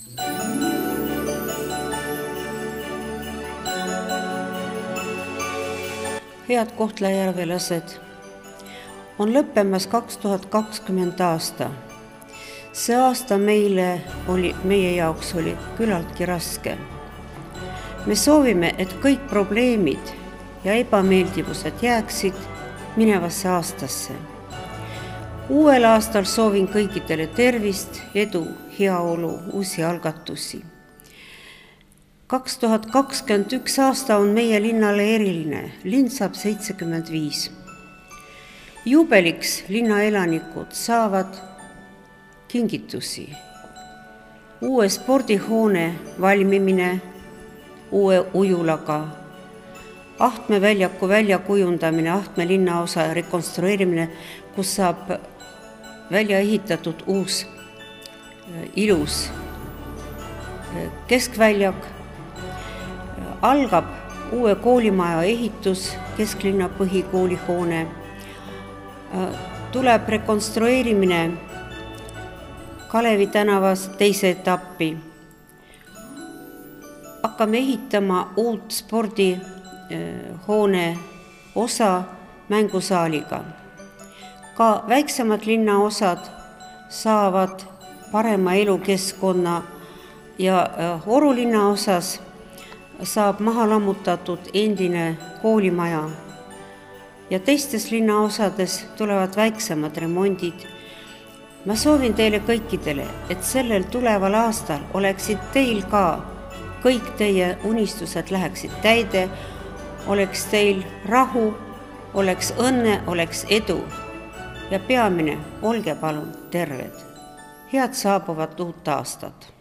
Head kohtla-järvelased, on lõppemas 2020 aasta. See aasta meie jaoks oli küllaltki raske. Me soovime, et kõik probleemid ja ebameeldivused jääksid minevasse aastasse. Uuel aastal soovin kõikidele tervist, edu, heaolu, uusi algatusi. 2021 aasta on meie linnale eriline, linn saab 75. Juubeliks linna elanikud saavad kingitusi. Uue spordihoone valmimine, uue ujulaga, Ahtme väljaku väljakujundamine, Ahtme linnaosa rekonstrueerimine, kus saab välja ehitatud uus ilus keskväljak. Algab uue koolimaja ehitus, kesklinna põhikoolihoone. Tuleb rekonstrueerimine Kalevi tänavas teise etappi. Hakkame ehitama uut spordihoone osa mängusaaliga. Ka väiksemad linnaosad saavad parema elukeskkonna ja Oru linnaosas saab maha lammutatud endine koolimaja ja teistes linnaosades tulevad väiksemad remondid. Ma soovin teile kõikidele, et sellel tuleval aastal oleksid teil ka kõik teie unistused läheksid täide, oleks teil rahu, oleks õnne, oleks edu ja peamine, olge palun terved. Head saabuvat uut aastat!